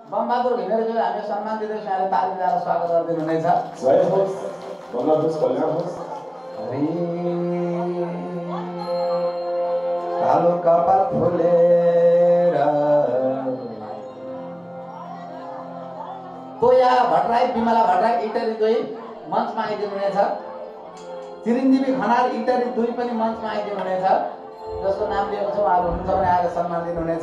बमबहादुर घिमिरेज्यू हामी सम्मान दिँदै यहाँले ताली बजाएर स्वागत गरिदिनु हुनेछ। जय होस्, मङ्गल होस्, कल्याण होस्। कालो कपाल फुलेर तोया भट्टराई, विमला भट्टराई इटरी 2 मञ्चमा आइदिनु हुनेछ। चिरञ्जीवी खनाल इटरी 2 पनि मञ्चमा आइदिनु हुनेछ। जसको नाम लिएको छ उहाँहरू हुनुहुन्छ भने आएर सम्मान दिनुहुनेछ।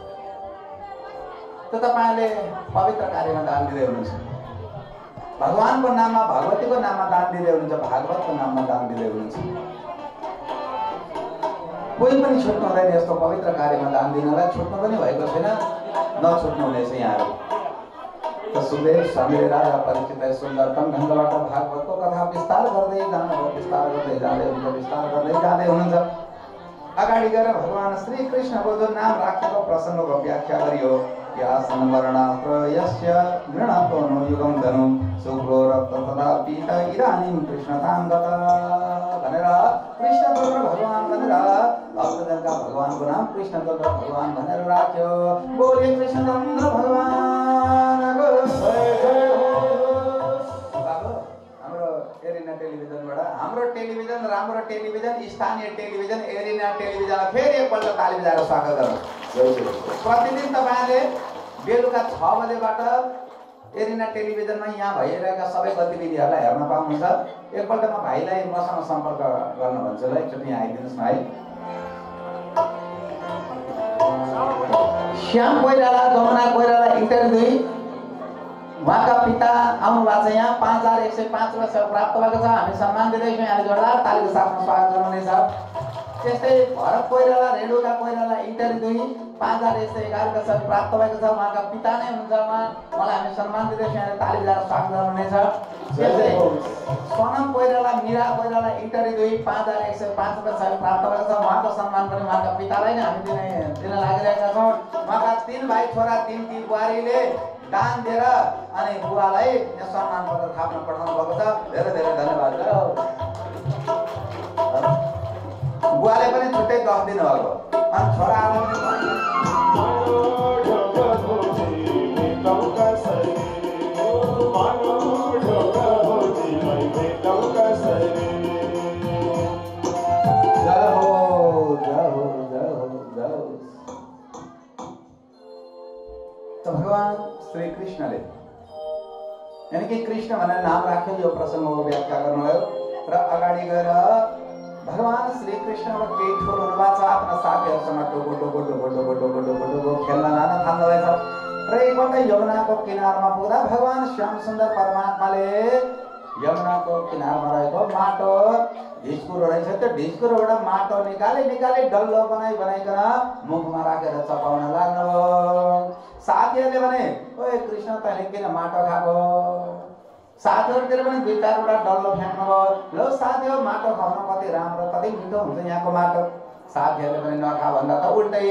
त तपाईँले पवित्र कार्यमा दान दिँदै हुनुहुन्छ, भगवानको नाममा, भगवतीको नाममा दान दिँदै हुनुहुन्छ, भागवतको नाममा दान दिँदै हुनुहुन्छ। कोही पनि छुट्नु हुँदैन यस्तो पवित्र कार्यमा दान दिनलाई, छुट्नु पनि भएको छैन, नछुट्नु हुनेछ यहाँहरू। त सुखदेव स्वामीले राजा परीक्षितलाई सुन्दरतम ढङ्गबाट भागवतको कथा विस्तार गर्दै जानुभयो, विस्तार गर्दै जाँदै हुनुहुन्छ, विस्तार गर्दै जाँदै हुनुहुन्छ। अगाडि गएर भगवान श्री कृष्णको जो नाम राखेको प्रसङ्गको व्याख्या गरियो। यासन वर्णात्र यस्य गृणतो नो युगम धनु शुक्लो रक्त तथा पीत इदानीं कृष्णतां गता भनेर कृष्णचन्द्र भगवान भनेर भक्तजनका भगवानको नाम कृष्णचन्द्र भगवान भनेर राख्यो। बोले कृष्णचन्द्र भगवानको जय जय होस्। हाम्रो एरिना टेलिभिजनबाट, हाम्रो टेलिभिजन, राम्रो टेलिभिजन, स्थानीय टेलिभिजन एरिना टेलिभिजनलाई फेरि एकपल्ट ताली बजाएर स्वागत गरौँ। प्रतिदिन तपाईँले बेलुका 6 बजेबाट एरिना टेलिभिजनमा यहाँ भइरहेका सबै गतिविधिहरूलाई हेर्न पाउनुहुन्छ। एकपल्ट म भाइलाई मसँग सम्पर्क गर्न भन्छु ल, एकचोटि यहाँ आइदिनुहोस् न है। श्याम कोइराला, जमुना कोइराला इटरी 2 उहाँका पिता आउनु भएको छ यहाँ। 5105 रुपियाँ प्राप्त भएको छ। हामी सम्मान दिँदैछौँ, यहाँले जोरदार तालीको साथमा स्वागत गर्नुहुनेछ। त्यस्तै भरत कोइराला, रेणुका कोइराला इटरी 2 5111 रुपियाँ प्राप्त भएको छ। उहाँका पिता नै हुनुहुन्छ, उहाँलाई हामी सम्मान दिँदैछौँ, यहाँले ताली बजाएर स्वागत गर्नुहुनेछ। त्यस्तै सोनम कोइराला, मिरा कोइराला इटरी 2 5105 रुपियाँ प्राप्त भएको छ। उहाँको सम्मान पनि उहाँका पितालाई नै हामी दिन लागिरहेका छौँ। उहाँका 3 भाइ छोरा, 3 बुहारीले दान दिएर अनि बुवालाई सम्मान पत्र थाप्न पठाउनु भएको छ। धेरै धेरै धन्यवाद। बुवाले पनि छुट्टै 10 दिनुभएको, अनि छोराहरूलाई पनि भगवान श्री कृष्णले, यानी कि कृष्ण भनेर नाम राख्यो, यो प्रसङ्गको व्याख्या गर्नुभयो। र अगाडि गएर भगवान श्री कृष्णको केही ठुलो हुनुभएको छ, आफ्ना साथीहरूसँग टोको टोको टोको टोको टोको टोको टोको खेल्न जान थाल्नुभएछ। र एकपल्ट यमुनाको किनारमा पुग्दा भगवान श्याम सुन्दर परमात्माले यमुनाको किनारमा रहेको माटो ढिस्कुरो रहेछ, त्यो ढिस्कुरोबाट माटो निकाली डल्लो बनाइकन मुखमा राखेर चपाउन लाग्नुभयो। साथीहरूले भने, ओए कृष्ण तैँले किन माटो खाएको? साथीहरूतिर पनि 2-4वटा डल्लो फ्याँक्नुभयो। ल साथी हो, माटो खाउन कति राम्रो, कति मिठो हुन्छ यहाँको माटो। साथीहरूले पनि नखा भन्दा त उल्टै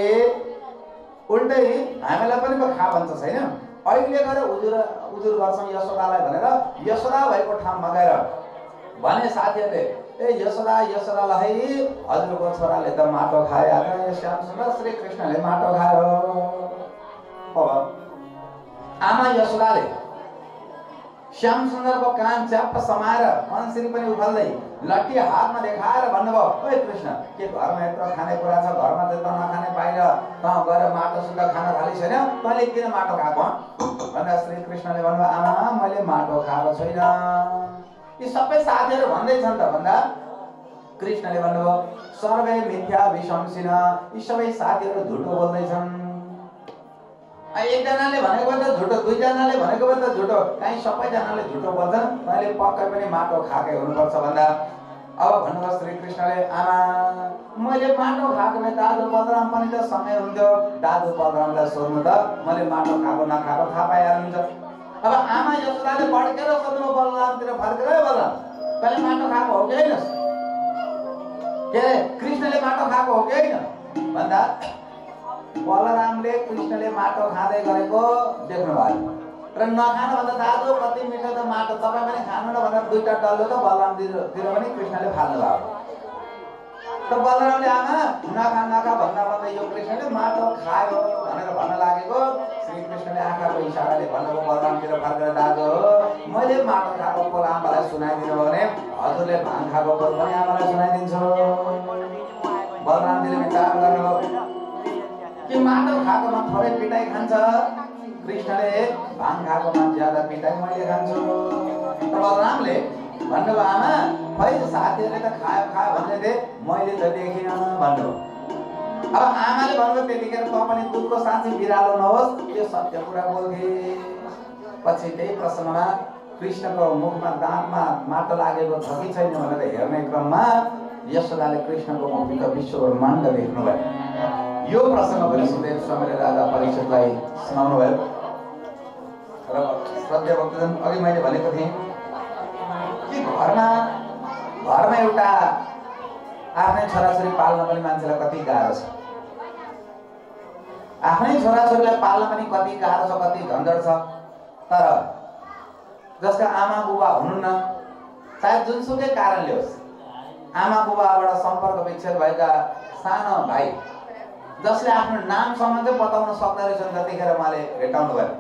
हामीलाई पनि खा भन्छ छैन। अहिले गएर उजुर गर्छौँ यशोदालाई भनेर यशोदा भएको ठाउँमा गएर भने साथीहरूले, ए यशोदालाई हजुरको छोराले त माटो खायो, आज श्याम सुन्दर श्री कृष्णले माटो खायो। आमा यशोदाले श्याम सुन्दरको कान च्याप्प समाएर मनसिरी पनि उफाल्दै लट्ठी हातमा देखाएर भन्नुभयो, ओए कृष्ण, के घरमा यत्रो खानेकुरा छ, घरमा त नखाने बाहिर त गएर माटो सुक्खा खान थाली छैन, तैँले किन माटो खाएको भनेर श्री कृष्णले भन्नुभयो, आमा मैले माटो खाएको छैन। यी सबै साथीहरू भन्दैछन् त भन्दा कृष्णले भन्नुभयो, सर्वे मिथ्या विशंसिन, यी सबै साथीहरू झुटो बोल्दैछन्। एकजनाले भनेको त झुटो, 2जनाले भनेको त झुटो, कहीँ सबैजनाले झुटो बोल्छन्, तैँले पक्कै पनि माटो खाएकै हुनुपर्छ भन्दा अब भन्नुभयो श्री कृष्णले, आमा मैले माटो खाएको भए दाजु बलराम पनि त सँगै हुन्थ्यो, दाजु बलरामलाई सोध्नु त, मैले माटो खाएको नखाएको थाहा पाइहाल्नुहुन्छ। अब आमा यशोदाले भड्केर सोध्नु बलरामतिर फर्केर, बलराम तैँले माटो खाएको हो कि होइन, के अरे कृष्णले माटो खाएको हो कि होइन भन्दा बलरामले कृष्णले माटो खाँदै गरेको देख्नु भयो र नखानु भन्दा दाजु कति मिठो त माटो, तपाईँ पनि खानु न भनेर 2टा डल्लो त बलरामतिर पनि कृष्णले फाल्नु भयो। त बलरामले आमा नखा भन्दा यो कृष्णले माटो खायो भनेर भन्न लागेको श्रीकृष्णले आँखाको इसाराले भन्नुभयो बलरामतिर फर्केर दाजु मैले माटो खाएको पोल आमालाई सुनाइदिनु हो भने हजुरले भाङ खाएको पोल पनि आमालाई सुनाइदिन्छु। बलरामजीले विचार गर्नुभयो कि माटो खाएकोमा थोरै पिटाइ खान्छ, कृष्णले भाङ खाएकोमा ज्यादा पिटाइ मैले खान्छु। बलरामले भन्नुभयो आमा खै साथीहरूले त खायो खायो भन्दै थिए, मैले त देखिनँ भन्नुभयो। अब आमाले भन्नुभयो त्यतिखेर त पनि दुधको साँच्चै बिरालो नहोस्, त्यो सत्य कुरा बोल्थे। पछि त्यही प्रश्नमा कृष्णको मुखमा दाँतमा माटो लागेको छ कि छैन भनेर हेर्ने क्रममा यशोदाले कृष्णको मुखभित्र विश्व ब्रह्माण्ड देख्नुभयो। यो प्रसङ्ग पनि सुदेव स्वामीले राजा परीक्षितलाई सुनाउनु भयो। र श्रद्धेय भक्तजन, अघि मैले भनेको थिएँ कि घरमा एउटा आफ्नै छोराछोरी पाल्न पनि मान्छेलाई कति गाह्रो छ। आफ्नै छोराछोरीलाई पाल्न पनि कति गाह्रो छ, कति झन्झट छ। तर जसका आमा बुबा हुनुहुन्न, सायद जुनसुकै कारणले होस्, आमा बुबाबाट सम्पर्क विच्छेद भएका सानो भाइ जसले आफ्नो नामसम्म चाहिँ बताउन सक्दो रहेछन्, त्यतिखेर उहाँले भेटाउनु भयो।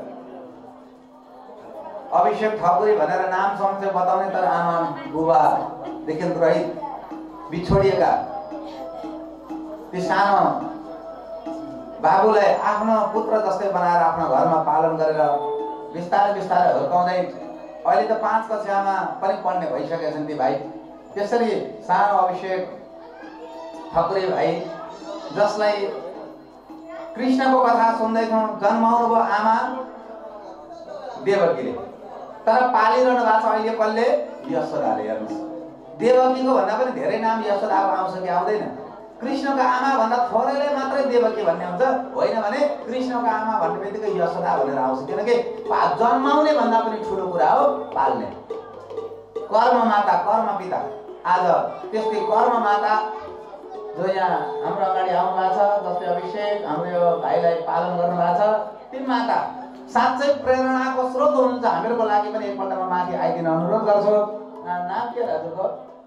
अभिषेक ठकुरी भनेर नामसम्म चाहिँ बताउने, तर आमा बुबादेखि रहित बिछोडिएका ती सानो बाबुलाई आफ्नो पुत्र जस्तै बनाएर आफ्नो घरमा पालन गरेर बिस्तारै बिस्तारै हुर्काउँदै अहिले त 5 कक्षामा पनि पढ्ने भइसकेका छन् ती भाइ। त्यसरी सानो अभिषेक ठकुरी भाइ जसलाई कृष्णको कथा सुन्दैछौँ, जन्माउनु भयो आमा देवकीले, तर पालिरहनु भएको छ अहिले कसले? यशोदाले। हेर्नुहोस्, देवकीको भन्दा पनि धेरै नाम यशोदाको आउँछ कि आउँदैन? कृष्णको आमा भन्दा थोरैले मात्रै देवकी भन्ने हुन्छ, होइन भने कृष्णको आमा भन्ने बित्तिकै यशोदा भनेर आउँछ। किनकि जन्माउने भन्दा पनि ठुलो कुरा हो पाल्ने। कर्म माता, कर्म पिता। आज त्यस्तै कर्म माता जो यहाँ हाम्रो अगाडि आउनु भएको छ, जस्तै अभिषेक हाम्रो यो भाइलाई पालन गर्नु भएको छ, ती माता साँच्चै प्रेरणाको स्रोत हुनुहुन्छ। हामीहरूको लागि पनि एकपल्टमा माथि आइदिन अनुरोध गर्छु। नाम के हजुरको?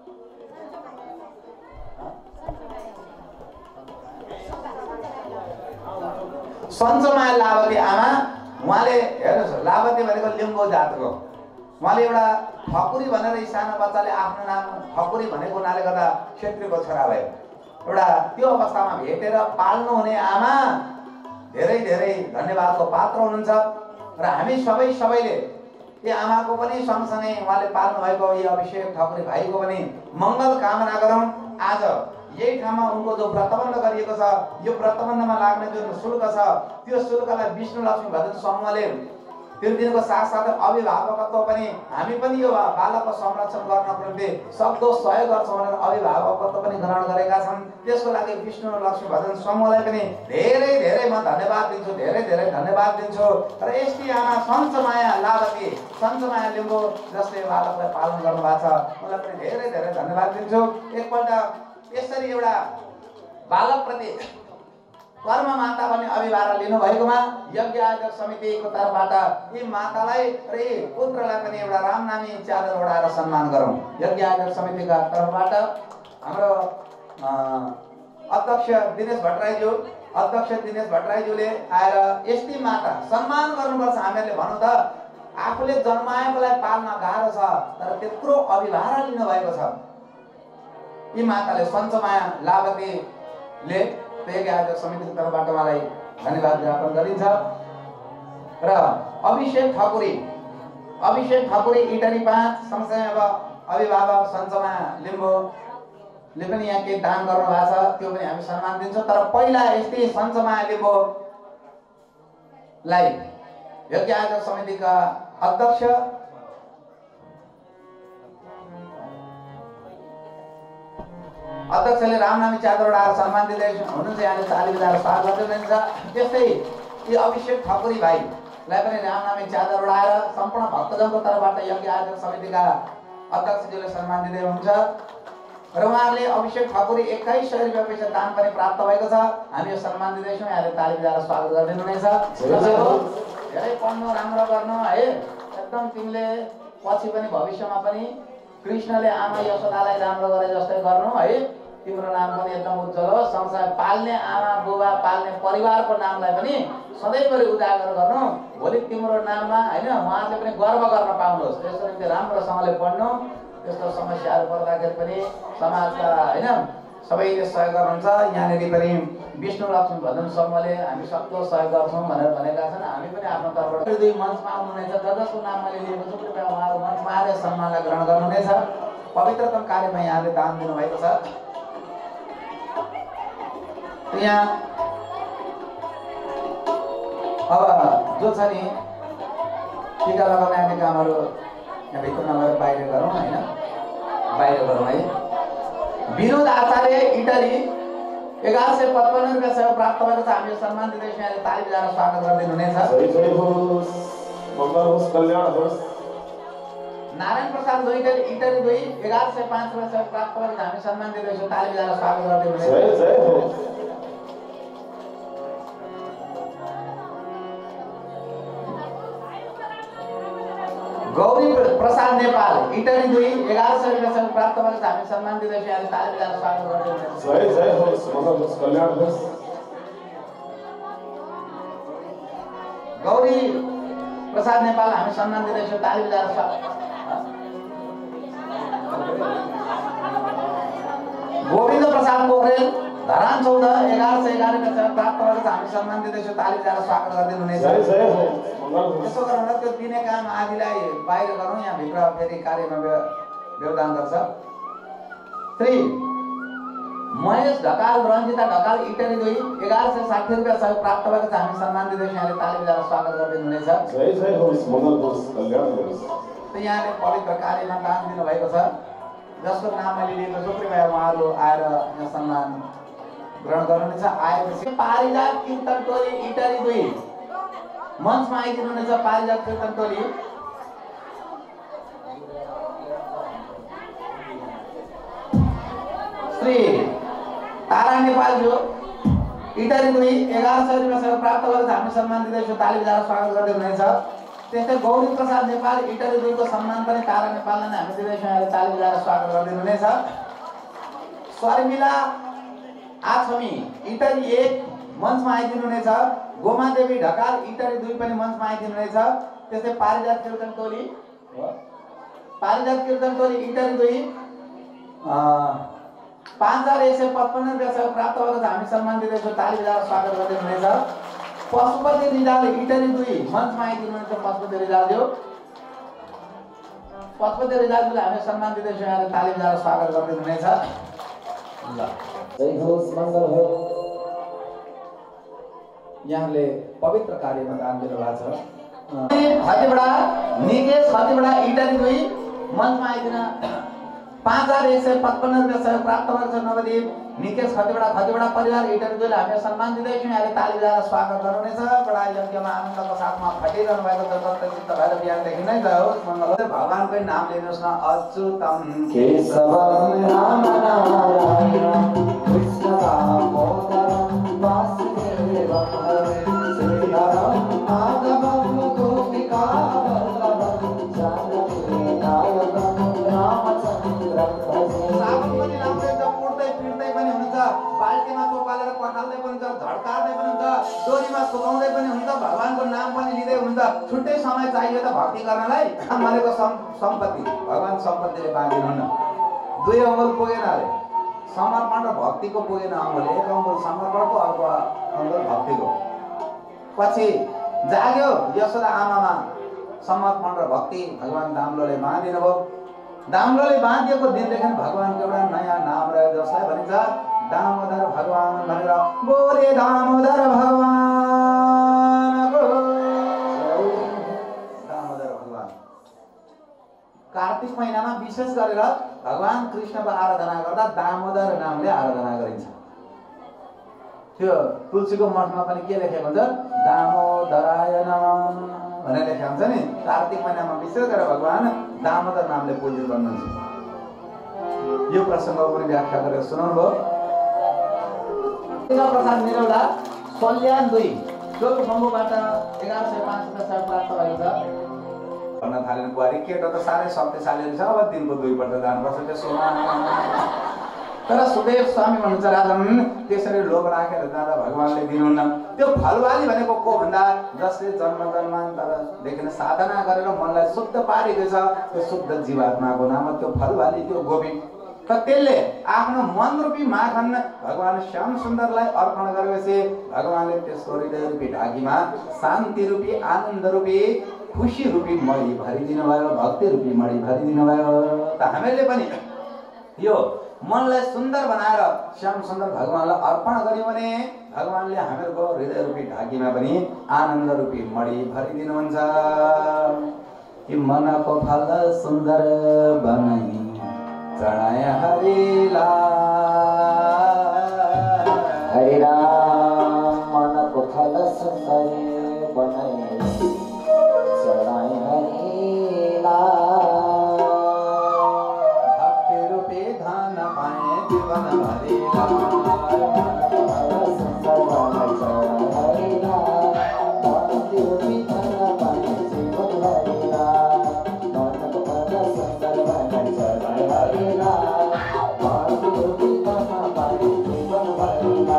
सञ्चमाया लावती आमा। उहाँले हेर्नुहोस्, लावती भनेको लिम्बू जातको। उहाँले एउटा ठकुरी भनेर सानो बच्चाले आफ्नो नाम ठकुरी भनेको हुनाले गर्दा क्षेत्रीको छोरा भयो। एउटा त्यो अवस्थामा भेटेर पाल्नु हुने आमा धेरै धेरै धन्यवादको पात्र हुनुहुन्छ। र हामी सबैले यो आमाको पनि सँगसँगै उहाँले पाल्नु भएको यो अभिषेक ठकुरी भाइको पनि मङ्गल कामना गरौँ। आज यही ठाउँमा उनको जो व्रतबन्ध गरिएको छ, यो व्रतबन्धमा लाग्ने जुन शुल्क छ, त्यो शुल्कलाई विष्णु लक्ष्मी भजन समूहले तिर्दिनको साथसाथै अभिभावकत्व पनि हामी पनि यो बालकको संरक्षण गर्नको निम्ति सक्दो सहयोग गर्छौँ भनेर अभिभावकत्व पनि ग्रहण गरेका छन्। त्यसको लागि विष्णु लक्ष्मी भजन समूहलाई पनि धेरै धेरै म धन्यवाद दिन्छु, धेरै धेरै धन्यवाद दिन्छु। र यस्ती आमा सञ्चमाया लावती, सञ्चमाया लिम्बू जसले बालकलाई पालन गर्नुभएको छ, उनलाई पनि धेरै धेरै धन्यवाद दिन्छु। एकपल्ट यसरी एउटा बालकप्रति कर्म माता भन्ने अभिभार लिनुभएकोमा यज्ञ आयोजक समितिको तर्फबाट यी मातालाई र यी पुत्रलाई पनि एउटा रामनामी चादर ओढाएर सम्मान गरौँ। यज्ञ आयोजक समितिका तर्फबाट हाम्रो अध्यक्ष दिनेश भट्टराईज्यूले आएर यस्ती माता सम्मान गर्नुपर्छ। हामीहरूले भनौँ त आफूले जन्माएकोलाई पाल्न गाह्रो छ, तर त्यत्रो अभिभार लिनुभएको छ। यी माताले सञ्चमाया लावतीले यज्ञ आयोजक समितिको तर्फबाट उहाँलाई धन्यवाद ज्ञापन गरिन्छ। र अभिषेक ठकुरी इटरी 5 सँगसँगै अब अभिभावक सञ्चमाया लिम्बूले पनि यहाँ केही दान गर्नु भएको छ, त्यो पनि हामी सम्मान दिन्छौँ। तर पहिला यस्तै सञ्चमाया लिम्बूलाई यज्ञ आयोजक समितिका अध्यक्ष अध्यक्षले रामनामी चादर ओढाएर सम्मान दिँदै हुनुहुन्छ। यहाँले ताली बजाएर स्वागत गर्नुहुन्छ। त्यस्तै यी अभिषेक ठकुरी भाइलाई पनि रामनामी चादर ओढाएर सम्पूर्ण भक्तजनको तर्फबाट यज्ञ आयोजक समितिका अध्यक्षज्यूले सम्मान दिँदै हुनुहुन्छ। र उहाँहरूले अभिषेक ठकुरी 2100 रुपियाँ पैसा दान पनि प्राप्त भएको छ। हामी यो सम्मान दिँदैछौँ। यहाँले ताली बजाएर स्वागत गरिदिनु हुनेछ। धेरै पढ्नु, राम्रो गर्नु है। एकदम तिमीले पछि पनि भविष्यमा पनि कृष्णले आमा यशोदालाई राम्रो गरे जस्तै गर्नु है। तिम्रो नाम पनि एकदम उज्जवल होस्। संसार पाल्ने आमा बुबा पाल्ने परिवारको नामलाई पनि सधैँभरि उजागर गर्नु। भोलि तिम्रो नाममा हैन उहाँहरूले पनि गर्व गर्न पाउनुहोस्। त्यसको निम्ति राम्रोसँगले पढ्नु। त्यस्तो समस्याहरू पर्दाखेरि पनि समाजका हैन सबैले सहयोग गर्नुहुन्छ। यहाँनिर पनि विष्णु लक्ष्मी भजन समूहले हामी सक्दो सहयोग गर्छौँ भनेर भनेका छन्। हामी पनि आफ्नो तर्फबाट दुई मञ्चमा आउनुहुनेछ। जसको नाम मैले लिएको छु कृपया उहाँहरू मञ्चमा आएर सम्मानलाई ग्रहण गर्नुहुनेछ। पवित्रतम कार्यमा यहाँले दान दिनुभएको छ। यहाँ अब जो छ नि टिका लगाउने आउने कामहरू यहाँ भित्र नगएर बाहिर गरौँ होइन, बाहिर गरौँ है। विनोद आचार्य इटरी 1155 रुपियाँ सेवा प्राप्त भएको छ। हामी सम्मान दिँदै यहाँले ताली बजाएर स्वागत गरिदिनुहुनेछ। नारायण प्रसाद जोइटरी इटरी 1105 रुपियाँ सेवा प्राप्त भएको छ। हामी सम्मान दिँदैछौँ, ताली बजाएर स्वागत गरिदिनुहुनेछ। गौरी प्रसाद नेपाल इटरी 1100 रुपियाँ सेवा प्राप्त भएको छ। हामी सम्मान दिँदैछौँ, यहाँले ताली बजाएर स्वागत गरिदिनुहुनेछ। गौरी प्रसाद नेपाल हामी सम्मान दिँदैछौँ, ताली बजाएर स्वागत। गोविन्द प्रसाद पोखरेल धरान 14 1111 रुपियाँ सेवा प्राप्त भएको छ। हामी सम्मान दिँदैछौँ, ताली बजाएर स्वागत गरिदिनुहुनेछ। त्यसो गरेर त्यो दिने काम आदिलाई बाहिर गरौँ। यहाँ भित्र फेरि कार्यमा योगदान गर्छ। श्री महेश ढकाल रञ्जिता ढकाल इटरी 1160 रुपियाँ सहयोग प्राप्त भएको छ। हामी सम्मान दिँदैछौँ, यहाँले ताली बजाएर स्वागत गरिदिनुहुनेछ। यहाँले पवित्र कार्यमा दान दिनुभएको छ। जसको नाम मैले लिएको छु कृपया उहाँहरू आएर यहाँ सम्मान ग्रहण गर्नुहुनेछ। आएपछि पारिजात कीर्तन टोली इटरी 2 मञ्चमा आइदिनुहुनेछ। पारिजात कीर्तन टोली श्री तारा नेपालज्यू इटरी 1100 रुपियाँ सेवा प्राप्त भएको छ। हामी सम्मान दिँदैछौँ, ताली बजाएर स्वागत गरिदिनुहुनेछ। त्यस्तै गौरी प्रसाद नेपाल इटरी 2 को सम्मान पनि तारा नेपाललाई नै हामी दिँदैछौँ, यहाँले ताली बजाएर स्वागत गरिदिनुहुनेछ। शर्मिला आछमी इटरी 1 मञ्चमा आइदिनुहुनेछ। गोमादेवी ढकाल इटरी 2 पनि मञ्चमा आइदिनुहुनेछ। त्यस्तै पारिजात कीर्तन टोली इटरी 2 5155 रुपियाँ सेवा प्राप्त भएको छ। हामी सम्मान दिँदैछौँ, ताली बजाएर स्वागत गरिदिनुहुनेछ। पशुपति रिजाल इटरी 2 मञ्चमा आइदिनुहुनेछ। पशुपति रिजालज्यूलाई हामी सम्मान दिँदैछौँ, यहाँले ताली बजाएर स्वागत गरिदिनुहुनेछ। यहाँले पवित्र कार्यमा दान दिनुभएको छ। खतिवडा निकेश खतिवडा इटरी 2 मञ्चमा आइदिन 5155 रुपियाँ सहयोग प्राप्त भएको छ। नवदीप निकेश खतिवडा परिवार इटरी 2 लाई हामी सम्मान दिँदैछौँ, यहाँले ताली बजाएर स्वागत गर्नुहुनेछ। बडा यज्ञमा आनन्दको साथमा खटिरहनु भएको छ। चित्त भएर बिहानदेखि नै जाओस् मङ्गल। भगवानकै नाम लिनुहोस् न। अच्युतम केशवम राम नारायण कृष्ण दामोदरम वासुदेवम श्रीधरम माधवम गोपिका वल्लभम जानकी नायकम रामचन्द्रम साबुन पनि लाउँदै पुड्दै पिड्दै पनि हुन्छ, बाल्टीमा चोपालेर पखाल्दै पनि हुन्छ, झड्कार्दै पनि हुन्छ, डोरीमा सुकाउँदै पनि हुन्छ, भगवानको नाम पनि लिँदै हुन्छ। छुट्टै समय चाहियो त भक्ति गर्नलाई। मरेको सम्पत्ति भगवान सम्पत्तिले बाँधिनुहुन्न। 2 अङ्गुल पुगेन अरे समर्पण र भक्तिको पुगेन अङ्गुल। 1 अङ्गुल समर्पणको, अर्को अङ्गुल भक्तिको। पछि जाग्यो यशोदा आमामा समर्पण र भक्ति भगवान दामलोले बाँधिनुभयो। दामलोले बाँधिएको दिनदेखि भगवानको एउटा नयाँ नाम रह्यो जसलाई भनिन्छ दामोदर भगवान भनेर। बोले दामोदर भगवानको। दामोदर भगवान कार्तिक महिनामा विशेष गरेर भगवान कृष्णको आराधना गर्दा दामोदर नामले आराधना गरिन्छ। त्यो तुलसीको मठमा पनि के लेखेको हुन्छ? दामोदराय नमः भनेर लेखेको हुन्छ नि। कार्तिक महिनामा विशेष गरेर भगवान दामोदर नामले पूजित गर्नुहुन्छ। यो प्रसङ्गको पनि व्याख्या गरेर सुनाउनु भयो। प्रसाद निरौला सल्यान 2 टोलको सम्भवबाट 1105 रुपियाँ प्राप्त भएको छ। भन्न थालेन बुहारी केटो त साह्रै शक्तिशाली छ, अब दिनको 2 पल्ट जानुपर्छ। त्यसोमा तर सुदेव स्वामी भन्नुहुन्छ राजन त्यसरी लोभ राखेर जाँदा भगवानले दिनुहुन्न। त्यो फलवाली भनेको को भन्दा जसले जन्म जन्मान्तरदेखि साधना गरेर मनलाई शुद्ध पारेको छ त्यो शुद्ध जीवात्माको नाम त्यो फलवाली त्यो गोपी। त त्यसले आफ्नो मन रूपी माखन भगवान श्याम सुन्दरलाई अर्पण गरेपछि भगवानले त्यसको हृदय रूपी ढाकीमा शान्ति रूपी आनन्द रूपी खुसी रूपी मणि भरिदिनु भयो, भक्ति रूपी मणि भरिदिनु भयो। त हामीले पनि यो मनलाई सुन्दर बनाएर श्याम सुन्दर भगवानलाई अर्पण गर्यो भने भगवानले हामीहरूको हृदय रूपी ढाकीमा पनि आनन्द रूपी मणि भरिदिनुहुन्छ। कि मनको फल सुन्दर बनाई चढाए हरिला हरे राम मनको फल सुन्दर बनाई चढाए हरिला भक्ति रूपी धन पाए जीवन भरिला सुन्दर बनाई चढाए हरिला भक्ति रूपी धन पाए जीवन भरिला मनको फल सुन्दर बनाई चढाए हरिला भक्ति रूपी धन पाए जीवन भरिला।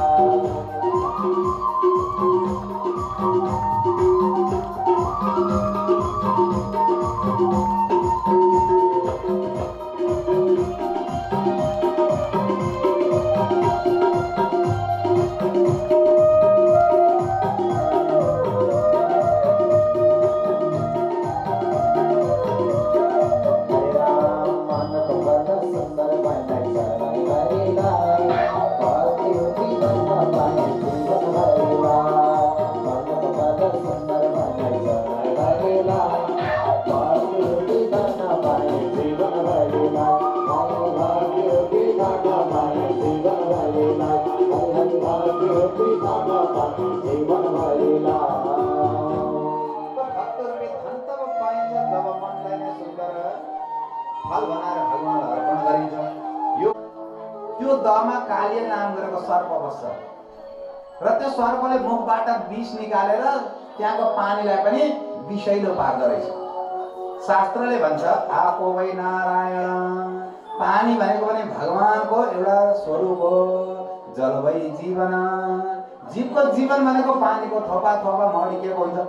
फल बनाएर भगवानलाई अर्पण गरिन्छ। यो त्यो दहमा कालिया नाम गरेको सर्प बस्छ र त्यो सर्पले मुखबाट विष निकालेर त्यहाँको पानीलाई पनि विषैलो पार्दो रहेछ। शास्त्रले भन्छ आपो वै नारायण, पानी भनेको पनि भगवानको एउटा स्वरूप हो। जल वै जीवन, जीवको जीवन भनेको पानीको थोपा थोपा मडिकेको हुन्छ।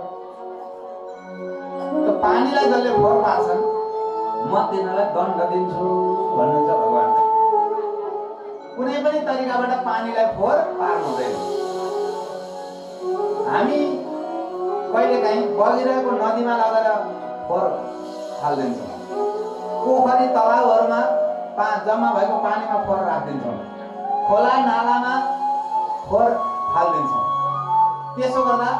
त्यो पानीलाई जसले फोहोर पार्छन् म तिनीहरूलाई दण्ड दिन्छु भन्नुहुन्छ भगवानले। कुनै पनि तरिकाबाट पानीलाई फोहोर पार्नु हुँदैन। हामी कहिलेकाहीँ बगिरहेको नदीमा लगेर फोहोर हालिदिन्छौँ, पोखरी तलाउहरूमा जम्मा भएको पानीमा फोहोर राखिदिन्छौँ, खोला नालामा फोहोर हालिदिन्छौँ। त्यसो गर्दा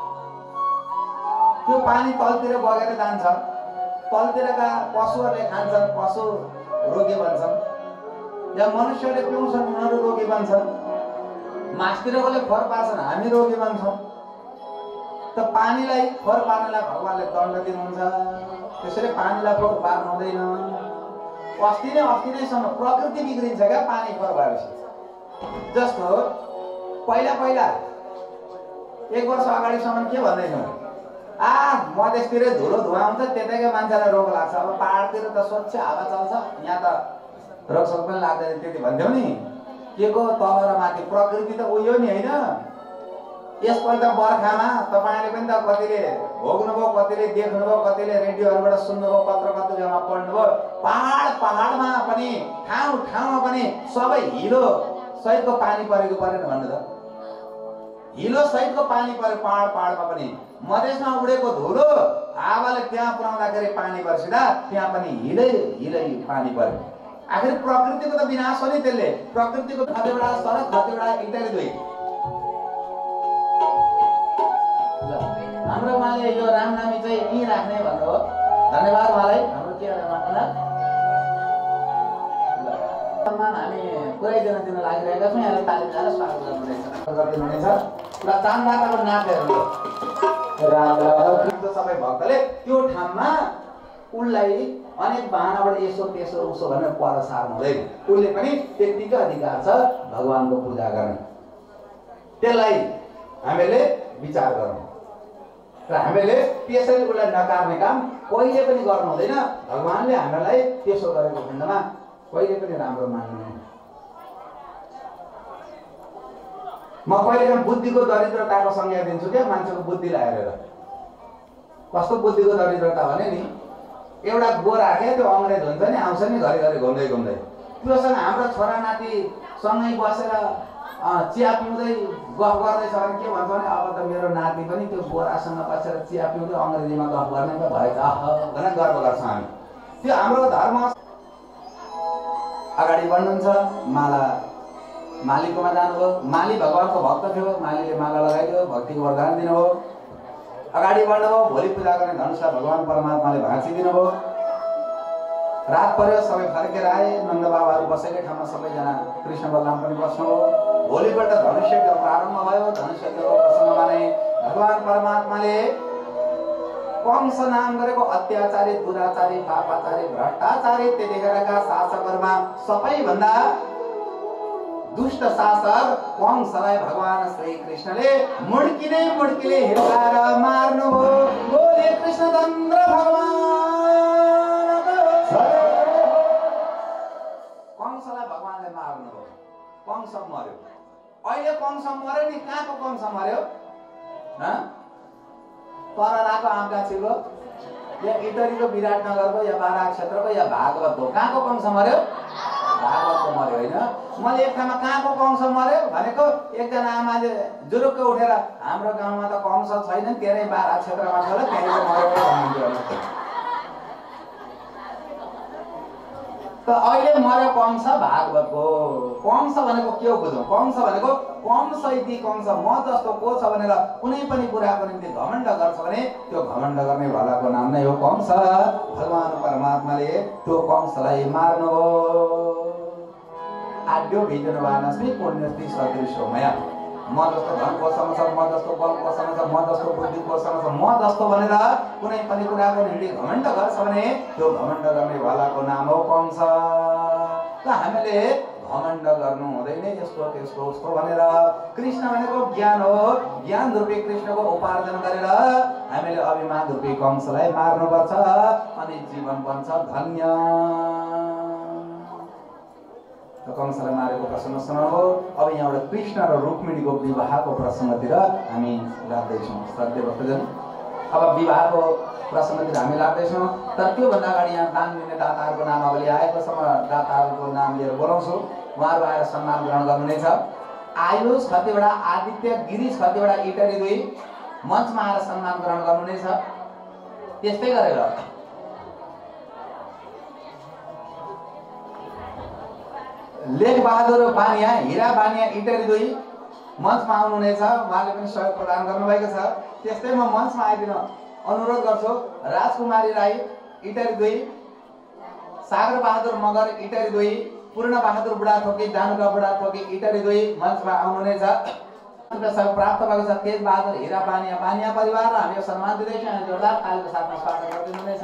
त्यो पानी तलतिर बगेर जान्छ, तलतिरका पशुहरूले खान्छन्, पशु रोगी बन्छन्, या मनुष्यले पिउँछन् उनीहरू रोगी बन्छन्, मासतिरकोले फोहोर पार्छन् हामी रोगी बन्छौँ। त पानीलाई फोहोर पार्नलाई भगवानले दण्ड दिनुहुन्छ। त्यसैले पानीलाई फोहोर पार्नु हुँदैन। अस्ति नैसम्म प्रकृति बिग्रिन्छ क्या पानी फोहोर भएपछि। जस्तो पहिला 1 वर्ष अगाडिसम्म के भन्दैछौँ, मधेसतिरै धुलो धुवा हुन्छ त्यतैकै मान्छेलाई रोग लाग्छ। अब पहाडतिर त स्वच्छ हावा चल्छ, यहाँ त रोगसोग पनि लाग्दैन त्यति भन्थ्यौ नि। के को तल र माथि प्रकृति त उयो नि होइन। यसपल्ट बर्खामा तपाईँले पनि त कतिले भोग्नुभयो, कतिले देख्नुभयो, कतिले रेडियोहरूबाट सुन्नुभयो, पत्र पत्रिकामा पढ्नुभयो। पहाडमा पनि ठाउँमा पनि सबै हिलो सहितको पानी परेको परेन भन्नु त। हिलो सहितको पानी पर्यो पहाडमा पनि। मधेसमा उडेको धुलो हावाले त्यहाँ पुर्याउँदाखेरि पानी बर्सिँदा त्यहाँ पनि हिलै पानी पर्यो। आखिर प्रकृतिको त विनाश हो नि त्यसले। प्रकृतिको कतिवटा सडक कतिवटा इत्यादि दुई। हाम्रो उहाँले यो रामनामी चाहिँ यहीँ राख्ने भन्नुभयो। धन्यवाद उहाँलाई। हाम्रो के सम्मान हामी पुऱ्याइदिन दिन लागिरहेका छौँ। यहाँलाई ताली बजाएर स्वागत गर्नुहुनेछ र चाँदाको नाचहरू सबै भक्तले त्यो ठाउँमा उनलाई अनेक बहानाबाट यसो त्यसो उसो भनेर पर सार्नु हुँदैन। उसले पनि त्यतिकै अधिकार छ भगवानको पूजा गर्ने। त्यसलाई हामीले विचार गरौँ र हामीले त्यसरी उसलाई नकार्ने काम कहिले पनि गर्नु हुँदैन। भगवानले हामीलाई त्यसो गरेको खण्डमा कहिले पनि राम्रो मान्नु म कहिलेकाहीँ बुद्धिको दरिद्रताको संज्ञा दिन्छु क्या मान्छेको बुद्धिलाई हेरेर। कस्तो बुद्धिको दरिद्रता भने नि एउटा गोरा क्या त्यो अङ्ग्रेज हुन्छ नि आउँछ नि घरिघरि घुम्दै घुम्दै त्योसँग हाम्रो छोरा नाति सँगै बसेर चिया पिउँदै गफ गर्दैछ भने के भन्छ भने अब त मेरो नाति पनि त्यो गोरासँग बसेर चिया पिउँदै अङ्ग्रेजीमा गफ गर्ने पो भएछ भनेर गर्व गर्छ हामी। त्यो हाम्रो धर्म। अगाडि बढ्नुहुन्छ मालीकोमा जानुभयो। माली भगवानको भक्त थियो। मालीले माला लगाइदियो, भक्तिको वरदान दिनुभयो। अगाडि बढ्नुभयो। भोलि पूजा गर्ने धनुषलाई भगवान परमात्माले भाँचिदिनु भयो। रात पर्यो, सबै फर्केर आए। नन्द बाबाहरू बसेकै ठाउँमा सबैजना कृष्ण बलराम पनि बस्नुभयो। भोलिपल्ट धनुष यज्ञ प्रारम्भ भयो। धनुष यज्ञको प्रसङ्गमा नै भगवान परमात्माले कंस नाम गरेको अत्याचारी, दुराचारी, पापाचारी, भ्रष्टाचारी त्यतिखेरका शासकहरूमा सबैभन्दा दुष्ट शासक कंसलाई भगवान श्री कृष्णले मुड्किने हिर्काएर मार्नुभयो। बोले कृष्णचन्द्र भगवानको कंसलाई भगवानले मार्नुभयो। कंस मर्यो। अहिले कंस मर्यो नि। कहाँको कंस मर्यो? करनाको आमगाछीको या इटरीको विराटनगरको या बारा क्षेत्रको या भागवतको कहाँको कंस मर्यो? भागवतको मर्यो होइन। मैले एक ठाउँमा कहाँको कंस मर्यो भनेको एकजना आमाले जुरुक्क उठेर हाम्रो गाउँमा त कंस छैन, तेरै बारा क्षेत्रमा छ र त्यहीँ मर्यो भन्नुहुन्थ्यो। त अहिले मर्यो कंस भागवतको। कंस भनेको के हो बुझौँ? कंस भनेको कंस इति कंस, म जस्तो को छ भनेर कुनै पनि कुराको निम्ति घमण्ड गर्छ भने त्यो घमण्ड गर्ने भलाको नाम नै हो कंस। भगवान परमात्माले त्यो कंसलाई मार्नुभयो। आड्यो भिजनवानस्मि पुण्यस्ति सदृशो मया। म जस्तो धन कोसँग छ, म जस्तो बल कोसँग छ, म जस्तो बुद्धि कोसँग छ, म जस्तो भनेर कुनै पनि कुराको निम्ति घमण्ड गर्छ भने त्यो घमण्ड गर्ने भलाको नाम हो कंस। त हामीले घमण्ड गर्नु हुँदैन यस्तो त्यस्तो उस्तो भनेर। कृष्ण भनेको ज्ञान हो। ज्ञान रूपी कृष्णको उपार्जन गरेर हामीले अभिमान रूपी कंसलाई मार्नुपर्छ अनि जीवन बन्छ धन्य। कंसलाई मारेको प्रसङ्ग सुनाउनु। अब यहाँबाट कृष्ण र रुक्मिणीको विवाहको प्रसङ्गतिर हामी लाग्दैछौँ। श्रद्धेय भक्तजन, अब विवाहको प्रसङ्गतिर हामी लाग्दैछौँ। तर त्योभन्दा अगाडि यहाँ दान दिने दाताहरूको नामावली आएको छ। म दाताहरूको नाम लिएर बोलाउँछु। उहाँहरू आएर सम्मान ग्रहण गर्नुहुनेछ। आयुष खतिवडा, आदित्य, गिरिश खतिवडा, इटरी 2 मञ्चमा आएर सम्मान ग्रहण गर्नुहुनेछ। त्यस्तै गरेर लेख बहादुर बानिया, हिरा बानिया, इटरी 2 मञ्चमा आउनुहुनेछ। उहाँले पनि सहयोग प्रदान गर्नुभएको छ। त्यस्तै म मञ्चमा आइदिन अनुरोध गर्छु। राजकुमारी राई, इटरी 2, सागर बहादुर मगर, इटरी 2, पूर्ण बहादुर बुढाथोकी, दानुका बुढाथोकी, इटरी 2 मञ्चमा आउनुहुनेछ। सहयोग प्राप्त भएको छ तेज बहादुर, हिरा बानिया, बानिया परिवार र हामी सम्मान दिँदैछौँ। यहाँ जोरदार तालीको साथमा स्वागत गरिदिनुहुनेछ।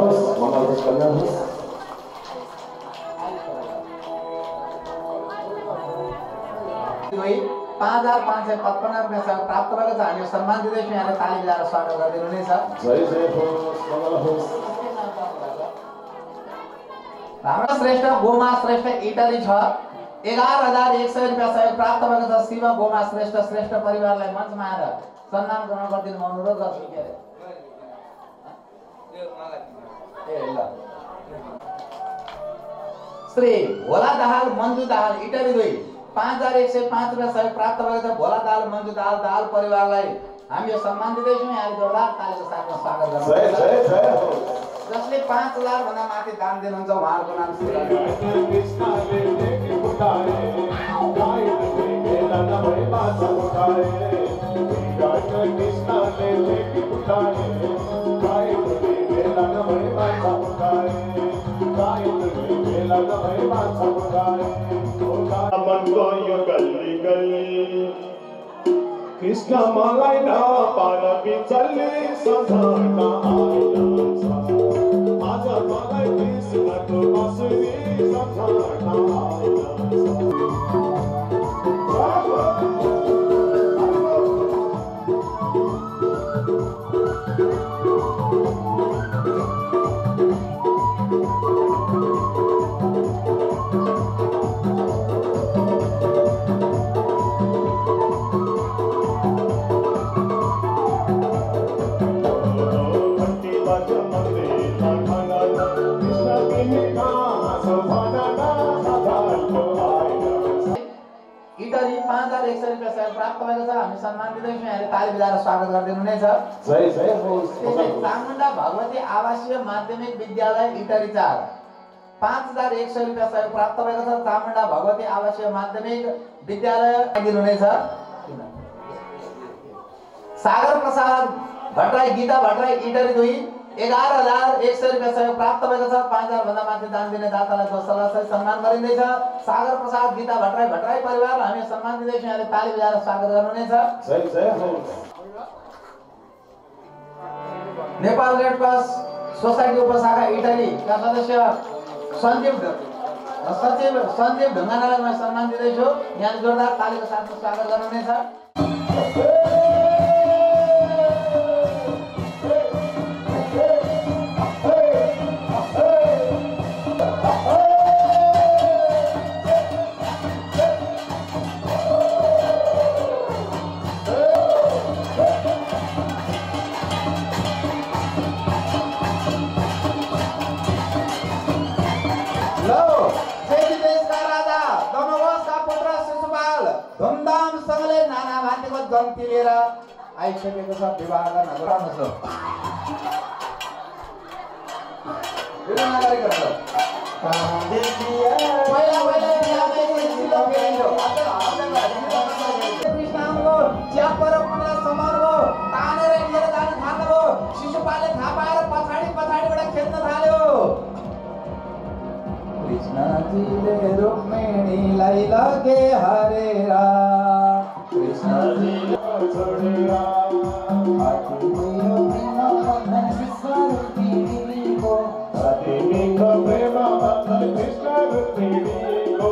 5555 रुपियाँ सहयोग प्राप्त भएको छ। हामी सम्मान दिँदैछौँ। यहाँले ताली बजाएर स्वागत गरिदिनुहुनेछ। हाम्रो श्रेष्ठ गोमा श्रेष्ठ इटली 6 11,100 रुपियाँ सहयोग प्राप्त भएको छ। शिव गोमा श्रेष्ठ परिवारलाई मञ्चमा आएर सम्मान ग्रहण गरिदिनु म अनुरोध गर्छु। श्री भोला दाहाल, मन्जु दाहाल, इटली 2 5105 रुपियाँ सहयोग प्राप्त भएको छ। भोला दाहाल, मन्जु दाहाल परिवारलाई हामी यो सम्मान दिँदैछौँ। यहाँले जोरदार तालीको साथमा स्वागत गर्नुहुन्छ। जसले 5,000 भन्दा माथि दान दिनुहुन्छ उहाँहरूको नाम श्री कृष्ण मलाई न पान बिचल्ने सधना आज मलाई कृष्णको बस्ने सधना 5,100 रुपैयाँ सहयोग प्राप्त भएको छ। हामी सम्मान दिँदैछौँ। यहाँले ताली बजाएर स्वागत गरिदिनु हुनेछ। जय जय होस् चामुण्डा भगवती आवासीय माध्यमिक विद्यालय इटरी 4 5,100 रुपैयाँ सहयोग प्राप्त भएको छ। चामुण्डा भगवती आवासीय माध्यमिक विद्यालय दिनु हुनेछ। सागर प्रसाद भट्टराई गीता भट्टराई इटरी 2 11,100 रुपैयाँ सहयोग प्राप्त भएको छ। 5,000 भन्दा माथि दान दिने दातालाई दोस्रोलाई सम्मान गरिँदैछ। सागर प्रसाद गीता भट्टराई भट्टराई परिवारलाई हामी सम्मान दिँदैछौँ। यहाँले ताली बजाएर स्वागत गर्नुहुनेछ। जय जय होस् नेपाल रेड क्रस सोसाइटी उपशाखा इटलीका सदस्य सचिव सञ्जीव ढुङ्गानालाई सम्मान दिँदैछु। यहाँ जोरदार तालीको साथमा स्वागत गर्नुहुनेछ। धुमधामसँगले नाना भातीको जन्ती लिएर आइसकेको छ। विवाह गर्न राम्रो शिशुपालले थाहा पाएर पछाडिबाट खेल्न थाल्यो। कृष्णजीले रुक्मिणीलाई लगे हरेर कृष्णजीले छोडेर अति मिठो प्रेम बन्धन कृष्ण रुक्मिणीको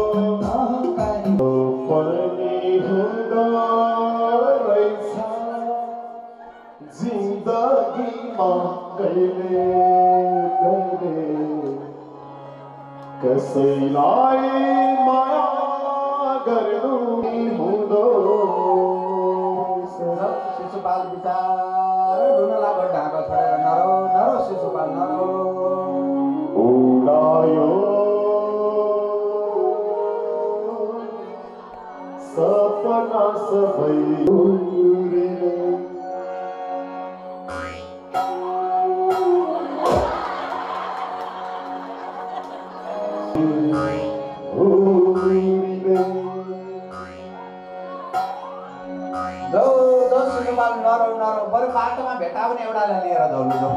पर्ने हुँदो रहेछ जिन्दगीमा कहिले कसैलाई माया गर्नु हुँदो शिशुपाल बिचार रुन लाग्यो। ढाका छोडेर नरो नरो शिशुपाल नरो उडायो सपना सबै उडेर शिशुपाल नरो नरो बरु बाटोमा भेटा पनि एउटालाई लिएर दौड्नु जाउँ।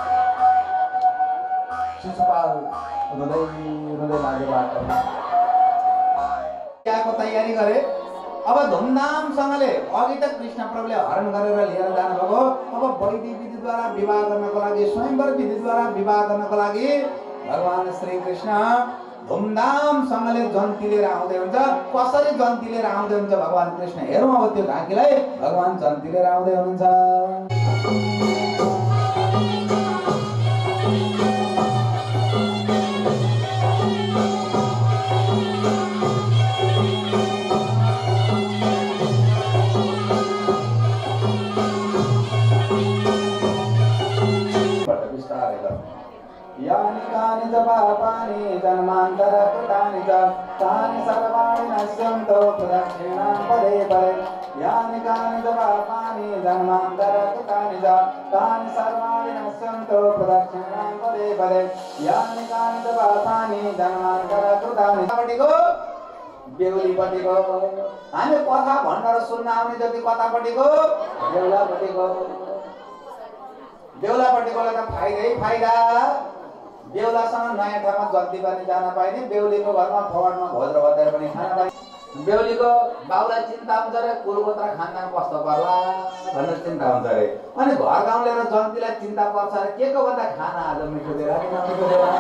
शिशुपाल रुँदै रुँदै लाग्यो बाटोमा। त्यहाँको तयारी गरे। अब धुमधामसँगले अघि त कृष्ण प्रभुले हरण गरेर लिएर जानुभयो। अब वैदिक विधिद्वारा विवाह गर्नको लागि स्वयंवर विधिद्वारा विवाह गर्नको लागि भगवान श्री कृष्ण धुमधामसँगले जन्ती लिएर आउँदै हुन्छ। कसरी जन्ती लिएर आउँदै हुन्छ भगवान कृष्ण हेरौँ। अब त्यो घाँकीलाई भगवान जन्ती लिएर आउँदै हुनुहुन्छ। यानि कानि च पापानि जन्मान्तर कृतानि च तानि सर्वाणि नश्यन्तो प्रदक्षिणां पदे पदे। यानि कानि च पापानि जन्मान्तर कृतानि च तानि सर्वाणि नश्यन्तो प्रदक्षिणां पदे पदे। यानि कानि च पापानि जन्मान्तर कृतानि पटिको बेहुलीपट्टिको हामी कथा भन्न र सुन्न आउने जति कतापट्टिको बेहुलापट्टिको बेहुलापट्टिकोलाई त फाइदै फाइदा। बेहुलासँग नयाँ ठाउँमा जल्दी पनि जान पाइने, बेहुलीको घरमा फगडमा भोज र भतेर पनि खान पाइने। बेहुलीको बाउलाई चिन्ता हुन्छ रे कुलगोत्र खानदान कस्तो पर्ला भनेर चिन्ता हुन्छ रे। अनि घर गाउँ लिएर जन्तीलाई चिन्ता पर्छ रे के को भन्दा खाना आज मिठो दिएर कि नमिठो दिएर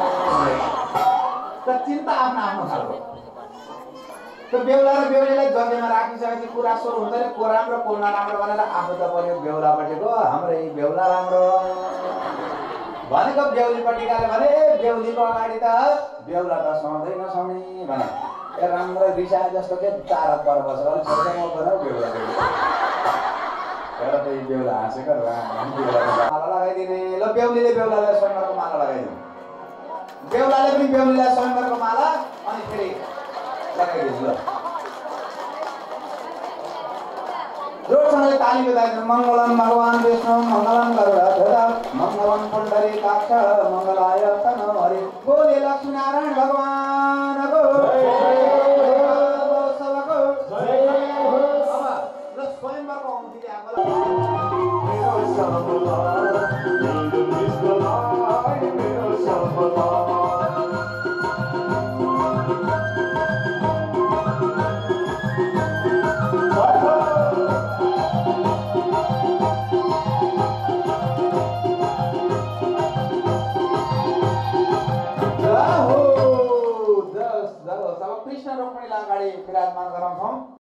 त चिन्ता आफ्नो आफ्नो खालको। त बेहुला र बेहुलीलाई जग्गामा राखिसकेपछि कुरा सुरु हुन्छ रे को राम्रो को नराम्रो भनेर आफू त पर्यो बेहुलापट्टिको हाम्रो यी बेहुला राम्रो भनेको बेहुलीपट्टिकाले भने बेहुलीको अगाडि त बेहुला त सुहाउँदै नसुहाउने भने ए राम्रो रिसा जस्तो के चार पर बसेर अलिक छोटो गरेर बेहुला तर त बेहुला हाँसेको माला लगाइदिने। ल बेहुलीले बेहुलालाई स्वयंवरको माला लगाइदिने, बेहुलाले पनि बेहुलीलाई स्वयंवरको माला अनि फेरि लगाइदिनु। ल जोडसँगले ताली बजाइदिनु मङ्गलम भगवान विष्णु मङ्गलम गरुडध्वज मङ्गलम पुण्डरीकाक्ष मङ्गलाय तनहरि बोले लक्ष्मीनारायण भगवानको सबको अब ल स्वयंवरको औँठीले हामीलाई कृष्ण रोक्नेलाई अगाडि विराजमान गराउँछौँ।